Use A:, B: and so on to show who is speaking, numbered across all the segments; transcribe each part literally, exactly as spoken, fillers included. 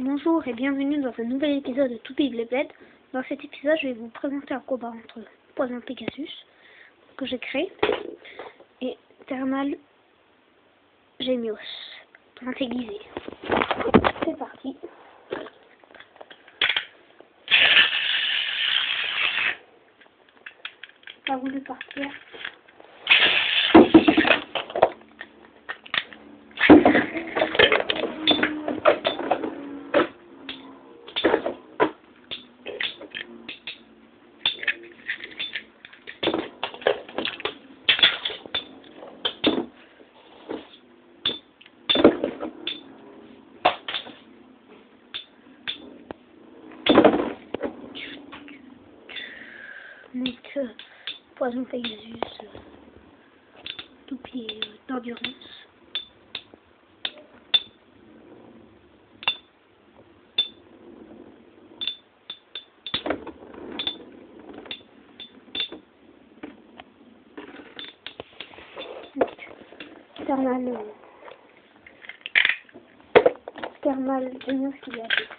A: Bonjour et bienvenue dans un nouvel épisode de Toupie Bled. Dans cet épisode, je vais vous présenter un combat entre Poison Pegasus que j'ai créé et Thermal Gemios, plante aiguisée. C'est parti. Pas voulu partir. Donc, euh, Poison Pegasus, euh, Toupie euh, d'endurance. Donc, Thermal, euh, Thermal Gemios qui a fait.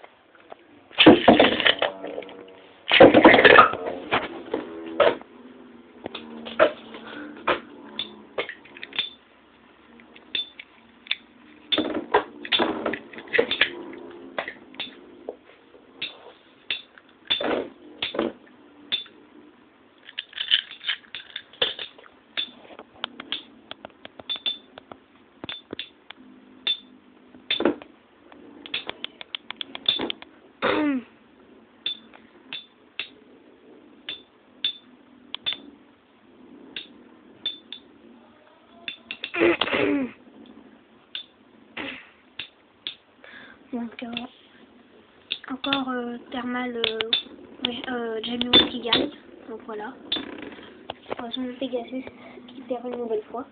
A: Donc, euh, encore euh, Thermal euh, oui, euh, Gemios qui gagne. Donc voilà. Poison Pegasus qui perd une nouvelle fois.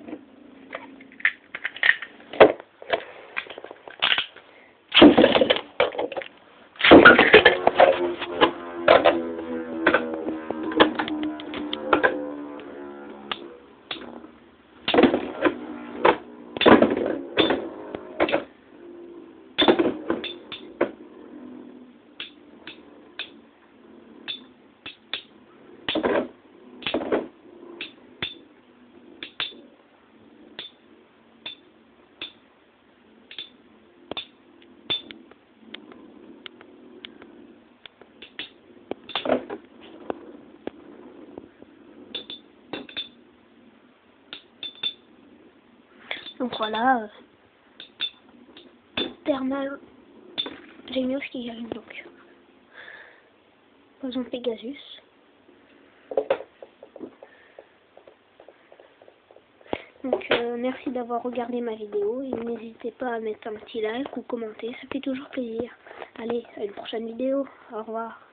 A: Donc voilà, euh, Thermal Gemios qui gagne donc. Poison Pegasus. Donc euh, merci d'avoir regardé ma vidéo et n'hésitez pas à mettre un petit like ou commenter, ça fait toujours plaisir. Allez, à une prochaine vidéo, au revoir.